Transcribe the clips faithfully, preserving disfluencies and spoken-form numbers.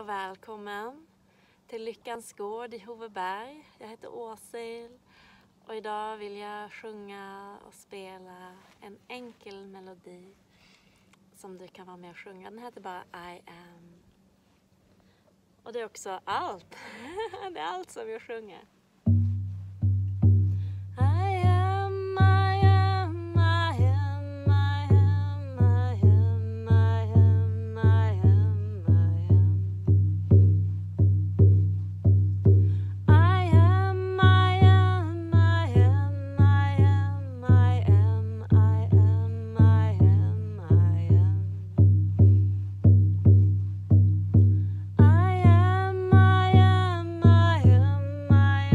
och välkommen till Lyckans gård i Hoveberg. Jag heter Åshild och idag vill jag sjunga och spela en enkel melodi som du kan vara med och sjunga. Den heter bara I am. Och det är också allt. Det är allt som jag sjunger. I am, I am, I am, I am, I am, I am, I am, I am. I am, I am, I am, I am, I am, I am, I am, I am. I am, I am, I am, I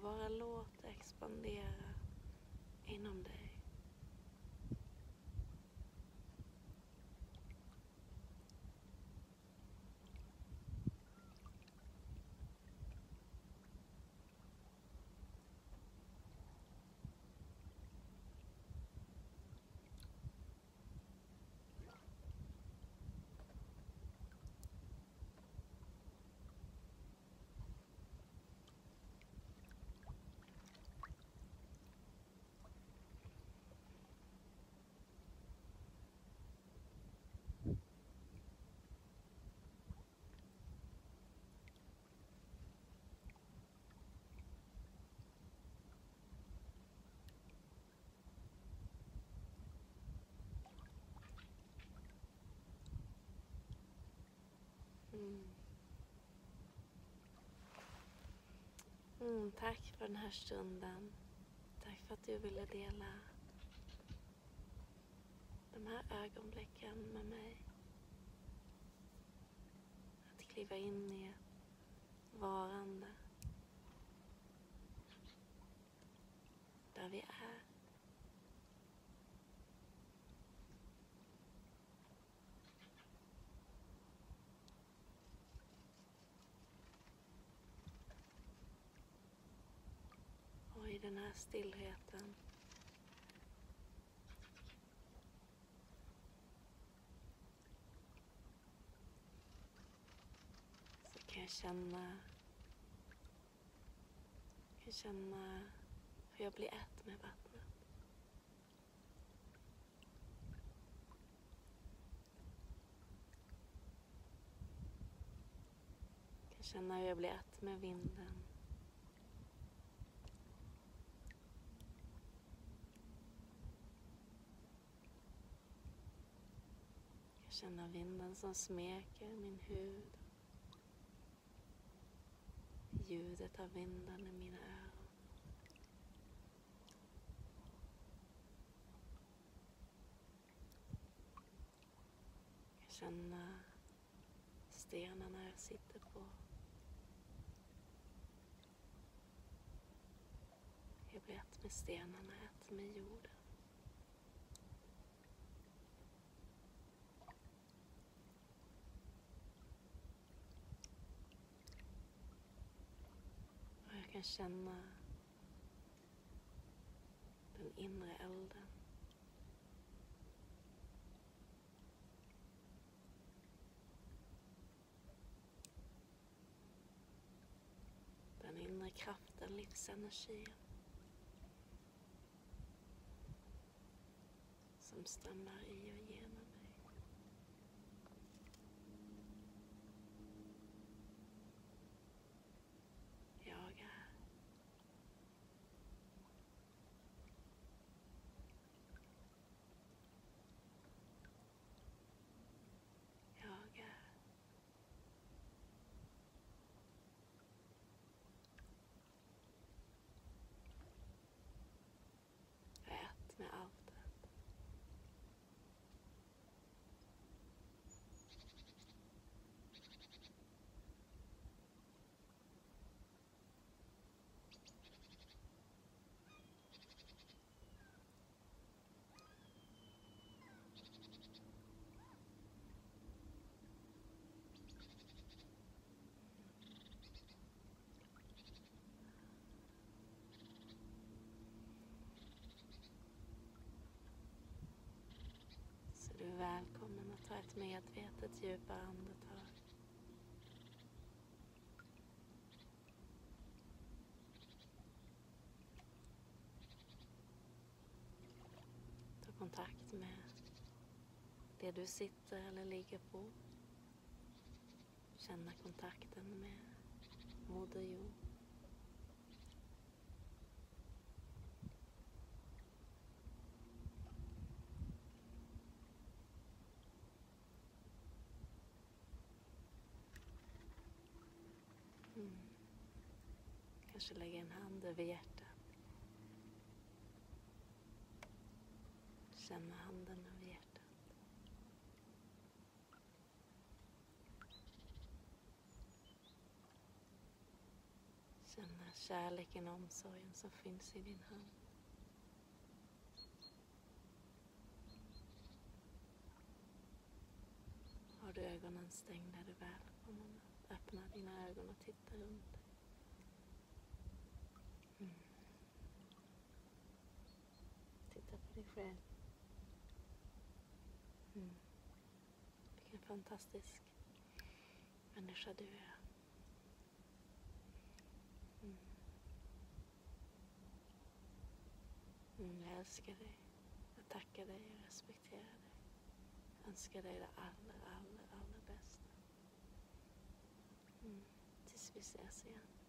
bara låt det expandera inom dig. Mm. Mm, tack för den här stunden. Tack för att du ville dela de här ögonblicken med mig. Att kliva in i ett varande där vi är. Och i den här stillheten så kan jag känna, kan känna hur jag blir ett med vattnet. Jag kan känna hur jag blir ett med vinden. Jag känner vinden som smeker min hud. Ljudet av vinden i mina öron. Jag känner stenarna jag sitter på. Jag blir ett med stenarna, ett med jorden. Och jag kan känna den inre elden. Den inre kraften, livsenergin som strömmar i och genom mig. Jag är. Jag är. Jag är ett med alltet. Så du är välkommen att ta ett medvetet djupare andetag. Ta kontakt med det du sitter eller ligger på. Känna kontakten med Moder Jord. Mm. Kanske lägga en hand över hjärtat. Känna handen över hjärtat. Känna kärleken och omsorgen som finns i din hand. Har du ögonen stängda är du välkommen att öppna dina ögon och titta runt dig. Mm. Titta på dig själv. Mm. Vilken fantastisk människa du är. Mm. Mm, jag älskar dig. Jag tackar dig och respekterar dig. Jag önskar dig det allra, allra, allra bästa. Mm. Tills vi ses igen.